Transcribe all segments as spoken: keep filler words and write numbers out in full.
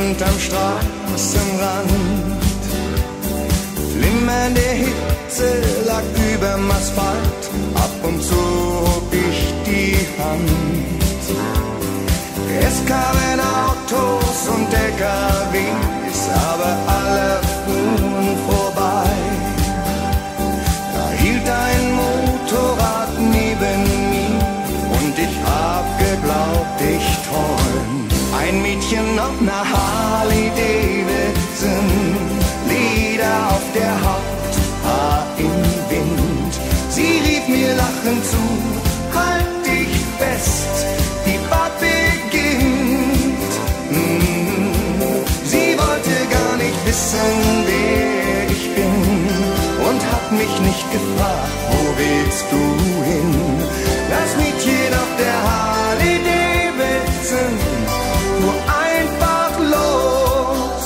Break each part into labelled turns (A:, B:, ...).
A: hinterm Straßenrand. Flimmernde Hitze lag überm Asphalt, ab und zu hob ich die Hand. Es kamen Autos und L K Ws, aber alle fuhren vorbei. Da hielt ein Motorrad neben mir und ich hab geglaubt, ich träum. Ein Mädchen auf ner Harley Davidson, Lieder auf der Haut, Haar im Wind. Sie rief mir lachend zu, halt dich fest, die Fahrt beginnt. Mm. Sie wollte gar nicht wissen, wer ich bin, und hat mich nicht gefragt, wo willst du hin? Das Mädchen auf der Harley Davidson fuhr einfach los.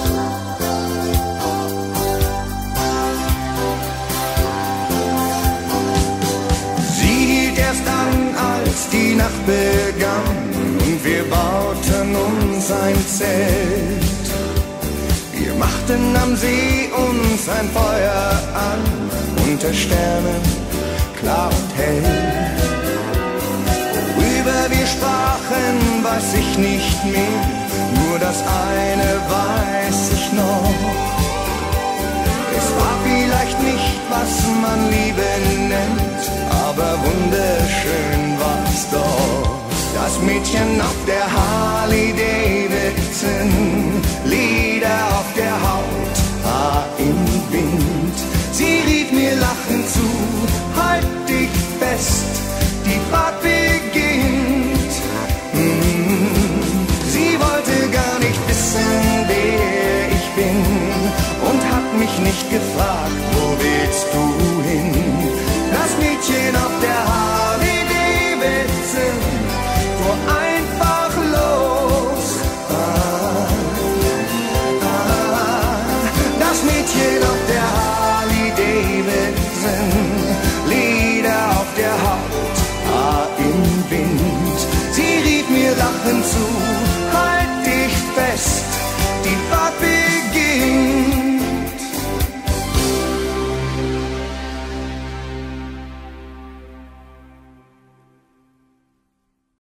A: Sie hielt erst an, als die Nacht begann, und wir bauten uns ein Zelt. Wir machten am See uns ein Feuer an, unter Sternen, klar und hell. Worüber wir sprachen, weiß ich nicht mehr, nur das eine weiß ich noch. Es war vielleicht nicht, was man Liebe nennt, aber wunderschön war's doch. Das Mädchen auf der Harley Davidson, Lieder auf der Haut, Haar im Wind. Sie rief mir lachend zu, halt dich fest, die Fahrt beginnt. Mm. Sie wollte gar nicht wissen, wer ich bin, und hat mich nicht gefragt, wo willst du hin? Das Mädchen auf der Harley Davidson fuhr einfach los. Ah, ah, das Mädchen auf der Harley Davidson, Lieder auf der Haut, Haar im Wind. Sie rief mir lachend zu,